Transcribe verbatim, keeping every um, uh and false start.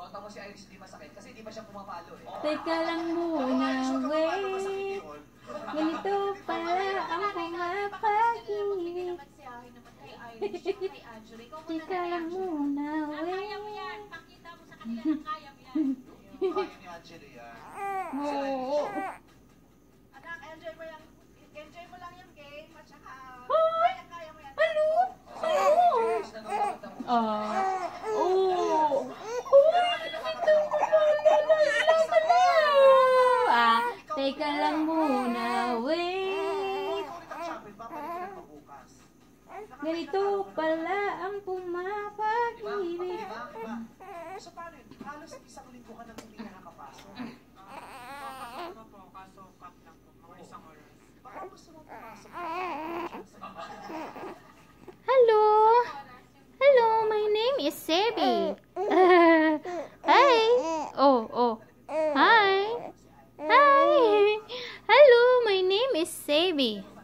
Konta mo si Iris hindi masakit kasi hindi pa siya pumapalo eh. Teka lang muna, wait. Ganito pala ang pumapag-ibig. Teka lang muna, wait. Kaya mo yan. Pakita mo sa kanila na kaya mo yan. Kaya ni Angela yan. Oo. Anak, enjoy mo yan. Enjoy mo lang yung game. At saka, kaya, kaya mo yan. Ano? Ano? Ah. Oo. Ah, teka lang muna, wait. Ganito pala ang pumapag-ibig. So paano yun? Halos isang linggo ka nang hindi nakakapasok. Papasok po, kaso cut lang po. Mga isang oras. Baka gusto mo pumasok. Hello. Hello, my name is Sybie. Hi. Oh, oh. Hi. Hi. Hello, my name is Sybie.